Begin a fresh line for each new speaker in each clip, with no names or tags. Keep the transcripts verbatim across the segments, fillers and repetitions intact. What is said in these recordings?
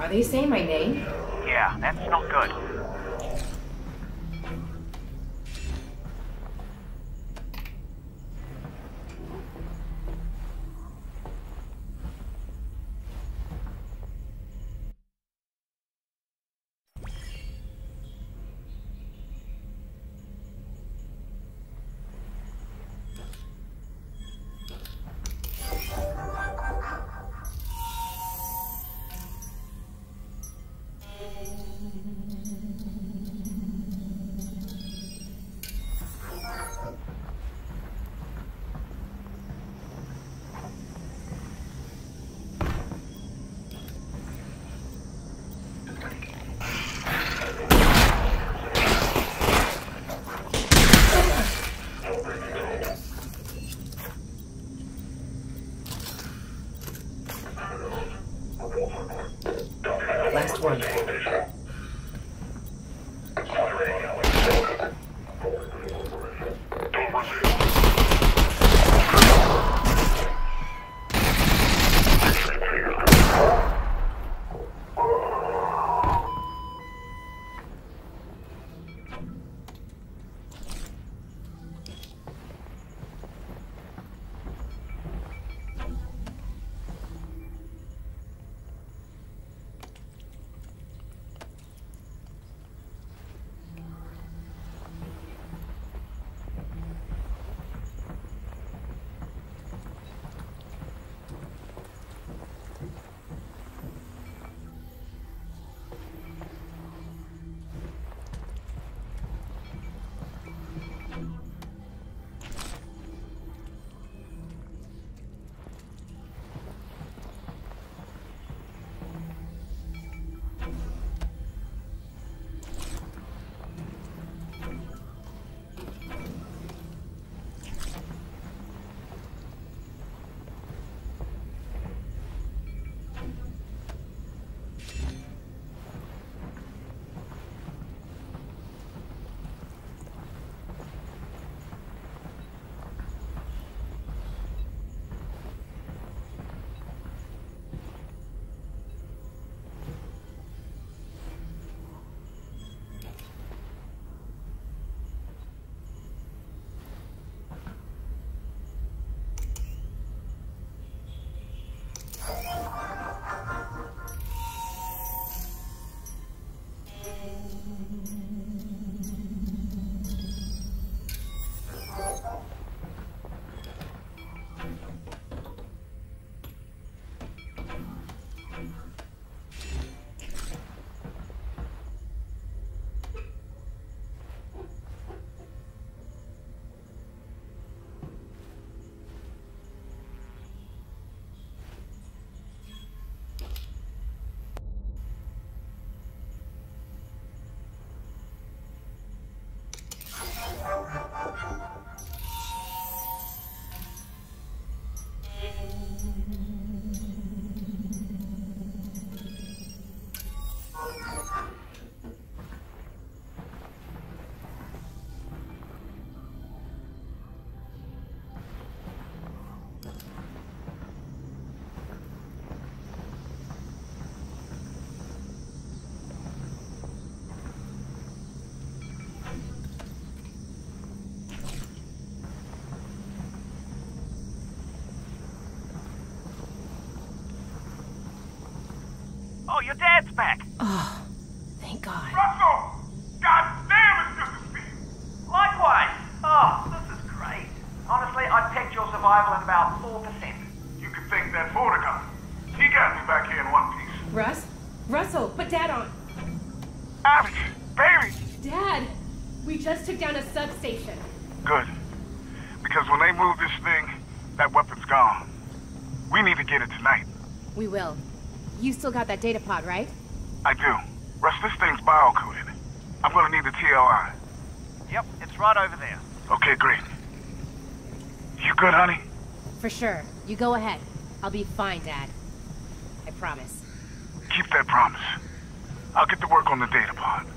Are they saying my name?
Yeah, that's not good.
Last one.
Oh, your dad's back!
Oh, thank God.
Russell! God damn, it's good to see you!
Likewise! Oh, this is great. Honestly, I'd pegged your survival at about four percent.
You can thank that Vortigern. He got me back here in one piece.
Russ? Russell, put Dad on.
Alyx, baby!
Dad, we just took down a substation.
Good. Because when they move this thing, that weapon's gone. We need to get it tonight.
We will. You still got that data pod, right?
I do. Russ, this thing's bio-coded. I'm gonna need the T L I.
Yep, it's right over there.
Okay, great. You good, honey?
For sure. You go ahead. I'll be fine, Dad. I promise.
Keep that promise. I'll get to work on the data pod.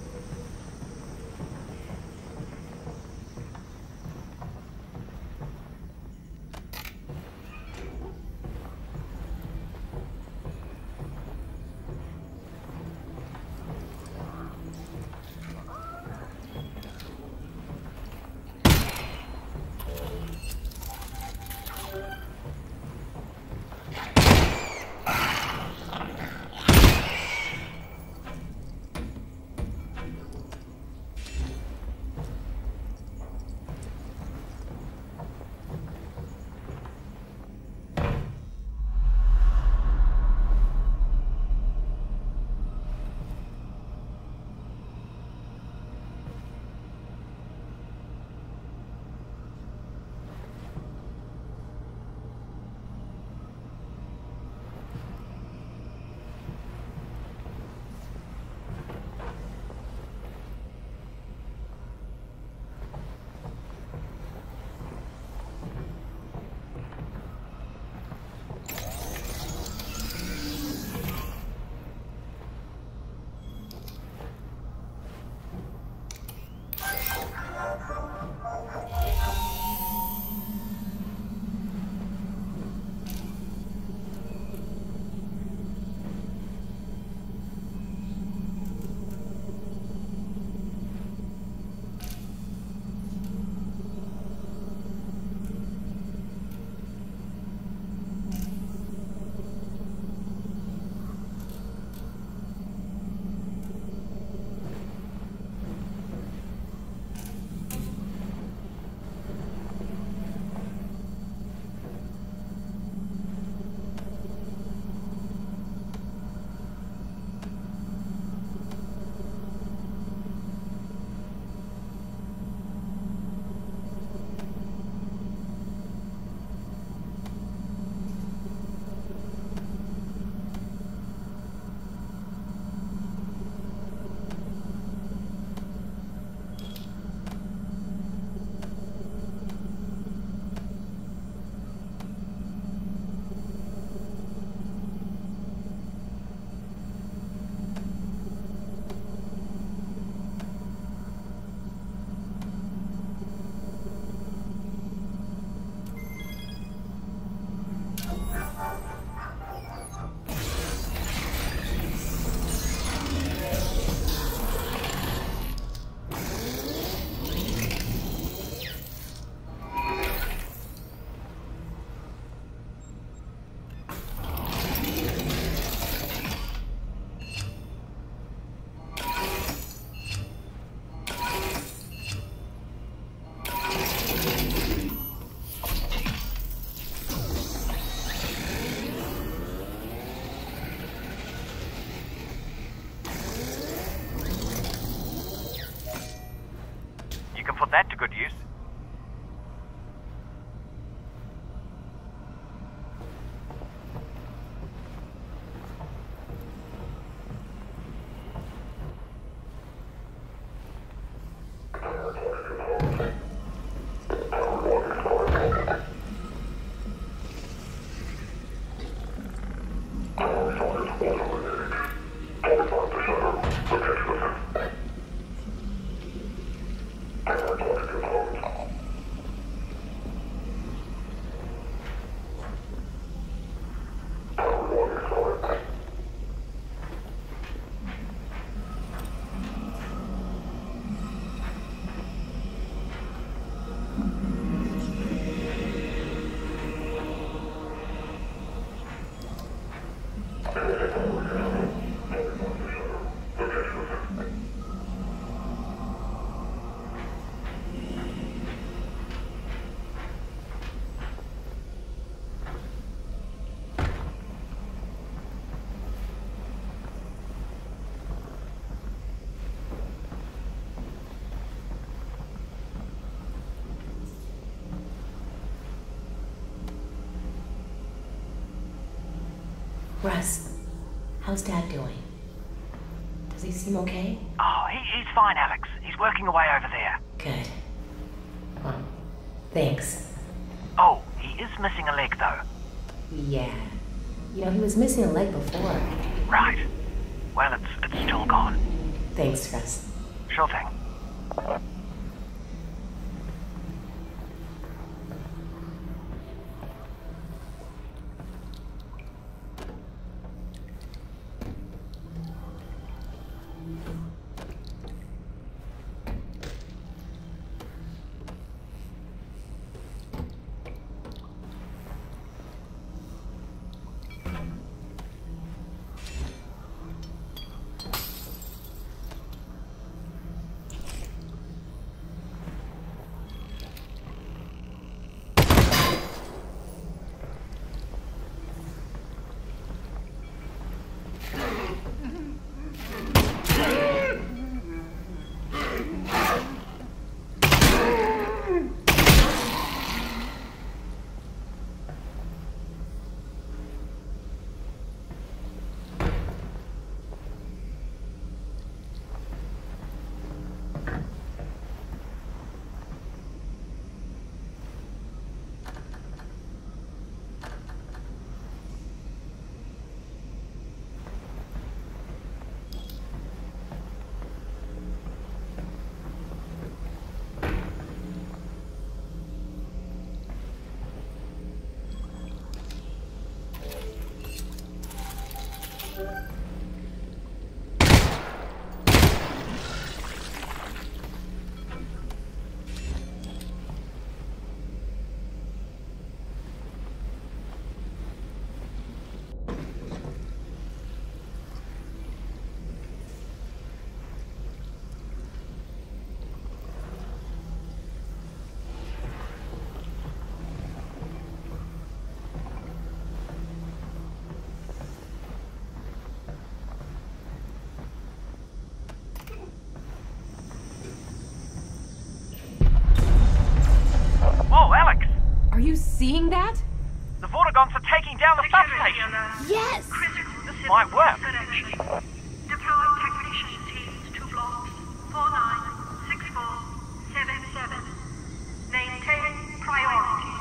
put that to good use.
Russ, how's Dad doing? Does he seem okay?
Oh, he, he's fine, Alyx. He's working away over there.
Good. Well, thanks.
Oh, he is missing a leg, though.
Yeah. You know, he was missing a leg before.
Right. Well, it's, it's still gone.
Thanks, Russ.
Sure thing. Whoa, Alyx!
Are you seeing that?
The Vortigons are taking down the substation!
Yes!
This might work.
Deploy technician teams to blocks four nine six four seven seven. Maintain priority.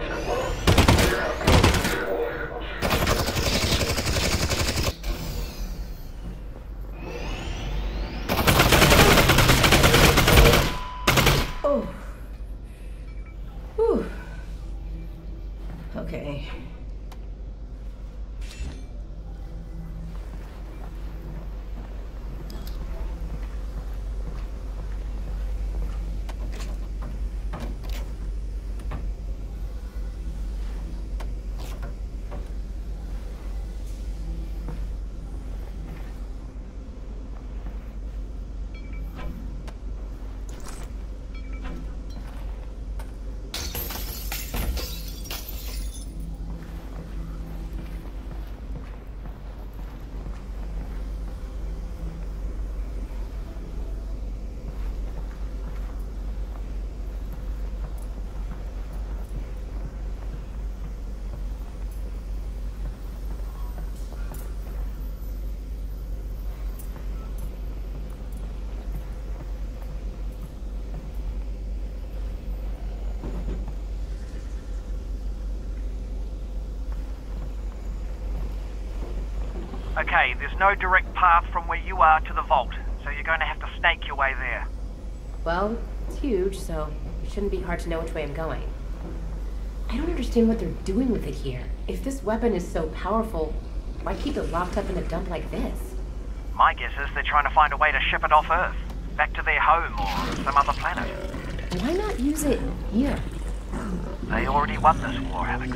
Oh. Whew. Okay.
Okay, there's no direct path from where you are to the vault, so you're going to have to snake your way there.
Well, it's huge, so it shouldn't be hard to know which way I'm going. I don't understand what they're doing with it here. If this weapon is so powerful, why keep it locked up in a dump like this?
My guess is they're trying to find a way to ship it off Earth, back to their home or some other planet.
Why not use it here?
They already won this war, Alyx.